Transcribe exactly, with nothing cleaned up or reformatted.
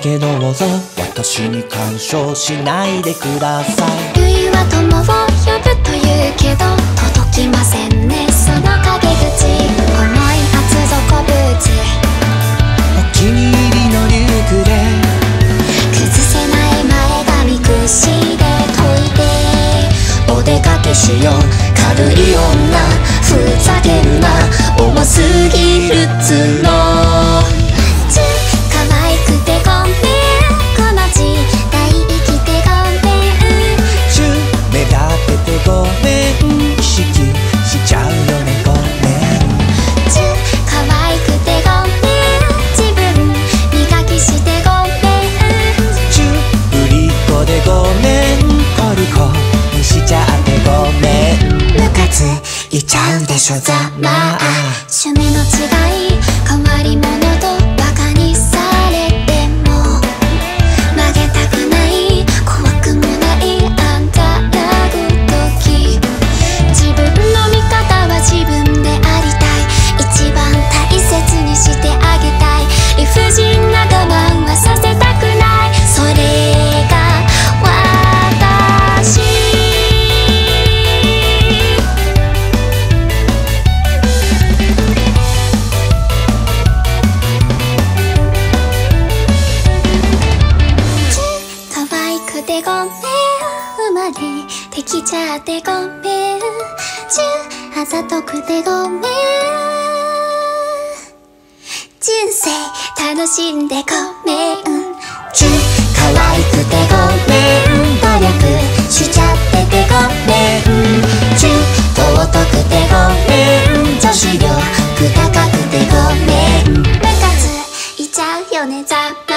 けどうぞ私に干渉しないでください。 類は友を呼ぶというけど届きませんねその陰口。重い厚底ブーツお気に入りのリュックで崩せない前髪くしで解いてお出かけしよう軽い女ふざけるな重すぎるっつの。 ちゅ可愛くてごめんこの時代生きてごめんちゅ目立っててごめん意識しちゃうよねごめん。 ちゅ可愛くてごめん自分磨きしてごめんちゅぶりっ子でごめんコリコにしちゃってごめん。ムカついちゃうでしょざまあ。 趣味の違い変わり者とバカにされても曲げたくない怖くもないあんたらごとき。自分の味方は自分でありたい一番大切にしてあげたい理不尽な我慢はさせたくないそれが私。可愛くてごめん生まれてきちゃってごめんちゅあざとくてごめん人生楽しんでごめんちゅ可愛くてごめん努力しちゃっててごめんちゅ尊くてごめん女子力高くてごめん。 ムカついちゃうよねざ